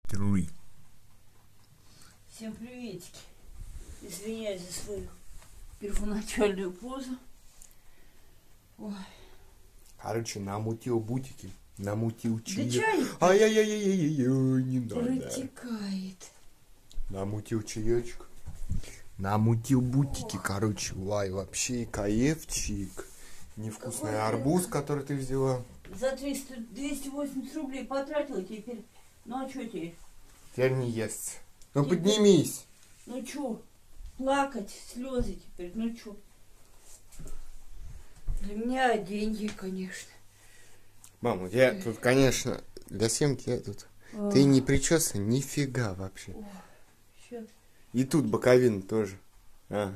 3. Всем приветики. Извиняюсь за свою первоначальную позу. Ой. Короче, намутил бутики, намутил чаек. Да чай Ай-яй-яй-яй-яй, не надо. протекает. Намутил чаечек. Намутил бутики, короче. Вай, вообще каевчик. Невкусный арбуз, который ты взяла. За 280 рублей потратила теперь. Ну а что теперь? Теперь не ест. Ну Теперь- поднимись. Ну что? Плакать, слезы теперь. Ну что? Для меня деньги, конечно. Мама, я тут, конечно, для съемки я тут. Ты не причесан нифига вообще. Сейчас. И тут боковина тоже. Ага.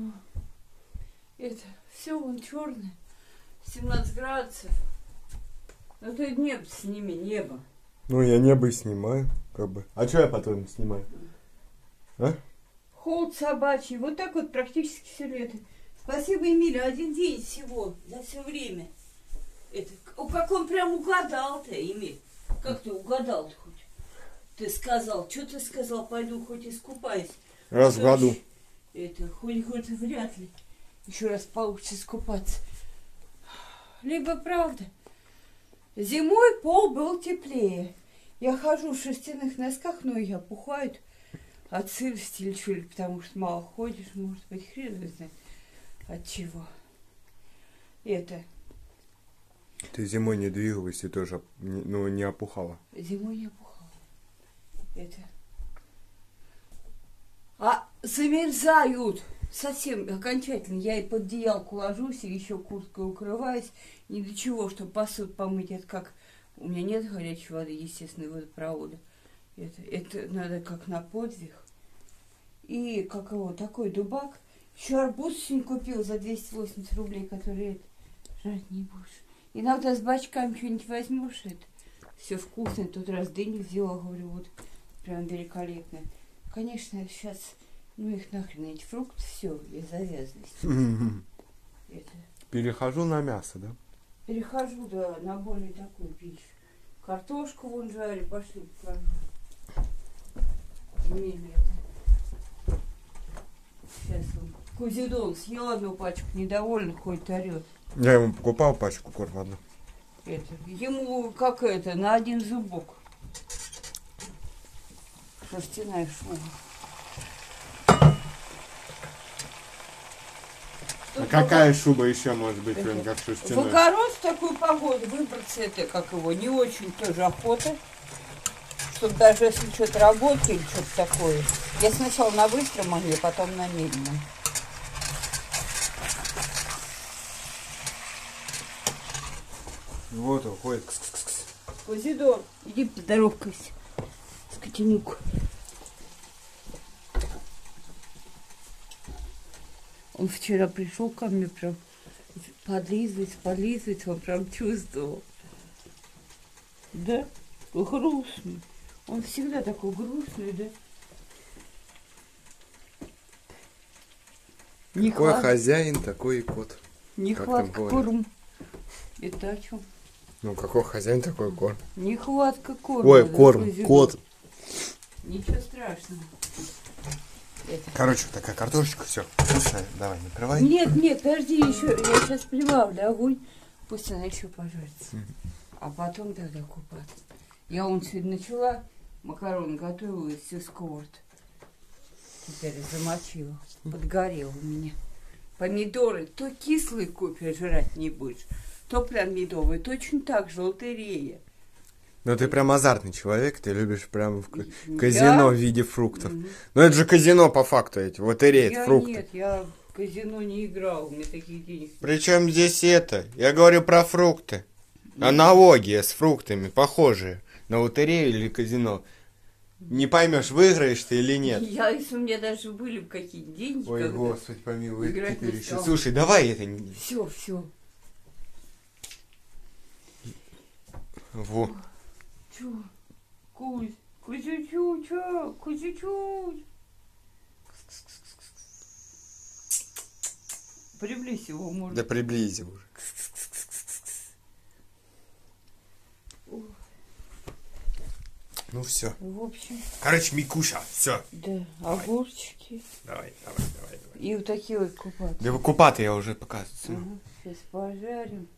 Это все вон черное. 17 градусов. Ну ты небо сними, небо. Ну, я небо и снимаю, как бы. А что я потом снимаю? А? Холод собачий. Вот так вот практически все лето. Спасибо, Эмилия, один день всего за все время. Это, как он прям угадал-то, Эмиль. Как ты угадал хоть? Ты сказал, что ты сказал, пойду хоть искупаюсь. Раз в году. Это, хоть вряд ли еще раз получится искупаться. Либо правда. Зимой пол был теплее. Я хожу в шерстяных носках, ноги опухают от сырости или что ли, потому что мало ходишь, может быть, хрен его знает от чего. Это, Ты зимой не двигалась и тоже, ну, не опухала. зимой не опухала. Это. А замерзают совсем окончательно. Я и под одеялку ложусь, и еще курткой укрываюсь. Ни до чего, чтобы посуду помыть. Это как... У меня нет горячей воды, естественно, водопровода. Это надо как на подвиг. И как его, такой дубак. Еще арбуз сегодня купил за 280 рублей, который это, жрать не будешь. Иногда с бачками что-нибудь возьмешь, это все вкусное. Тут раз дыню взяла, говорю, вот прям великолепно. Конечно, сейчас, ну их нахрен, эти фрукты, все, я завязанность. Это, Перехожу на мясо, да? перехожу, да, на более такую пищу. Картошку вон жарю, пошли покажу. Эмилия, это. Сейчас он. Кузидон съел одну пачку, недовольно ходит, орет. Я ему покупал пачку корма одну. Это, ему, как это, на один зубок. Шерстяная шуба. А какая шуба еще может быть, кроме как В шерстяной? огород в такую погоду выбраться, это как его, не очень тоже охота. Чтобы даже если что-то работает или что-то такое. Я сначала на быстром огне, потом на медленном. Вот он ходит. Кс-кс-кс. Кузидор, иди поздоровкайся, скотинюк. Он вчера пришел ко мне, прям подлизывается, он прям чувствовал. Да? Грустный. Он всегда такой грустный, да? Какой хозяин, такой и кот. Нехватка говорят? корма. Это о чем? Ну, какой хозяин, такой корм. Нехватка корма. Ой, да, корм, Кузидор. кот. Ничего страшного. Это. Короче, такая картошечка, все. Вкусная. Давай, накрывай. Нет, подожди, еще. Я сейчас прибавлю огонь. Пусть она еще пожарится. А потом тогда купаться. Я вон сегодня начала макароны готовила из всю сковород. Теперь замочила. Подгорел у меня. Помидоры то кислые купишь, жрать не будешь, то прям медовые. Точно так же лотерея. Ну, ты прям азартный человек, ты любишь прям в казино в виде фруктов. Ну, это же казино по факту эти, лотерея, это фрукты. Нет, я в казино не играл, у меня таких денег. Причем здесь это? Я говорю про фрукты. Аналогия с фруктами, похожие на лотерею или казино. Не поймешь, выиграешь ты или нет. Если у меня даже были бы какие-то деньги. Ой, Господи, помилуй, играть теперь не еще. стал. Слушай, давай это. Все. Во. Чё? Кузючу, чё? Кузючу. Приблизь его, может. Да приблизи уже. Ну все. В общем, Короче, Микуша, все. да, огурчики. Давай. И вот такие вот купаты. Да купаты я уже показываю. Ага, сейчас пожарим.